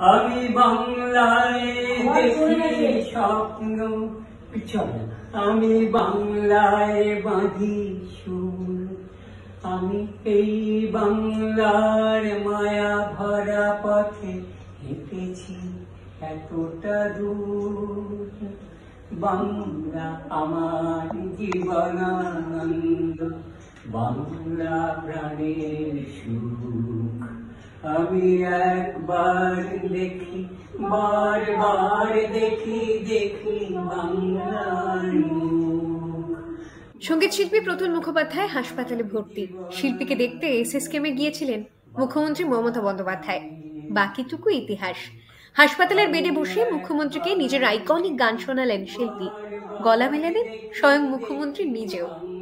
আমি বাংলায় দেখি স্বপ্ন, আমি বাংলায় বাঁধি সুর, আমি এই বাংলার মায়া ভরা পথে হেঁটেছি এতটা দূর। বাংলা আমার জীবনানন্দ, বাংলা প্রাণের সুখ। আমি একবার দেখি, বারবার দেখি, দেখি বাংলার মুখ। সঙ্গীত শিল্পী প্রতুল মুখোপাধ্যায় হাসপাতালে ভর্তি। শিল্পীকে দেখতে এসএসকেএমে গিয়েছিলেন মুখ্যমন্ত্রী মমতা বন্দ্যোপাধ্যায়। বাকিটুকু ইতিহাস। হাসপাতালের বেডে বসে মুখ্যমন্ত্রীকে নিজের আইকনিক গান শোনালেন শিল্পী। গলা মেলালেন স্বয়ং মুখ্যমন্ত্রী নিজেও।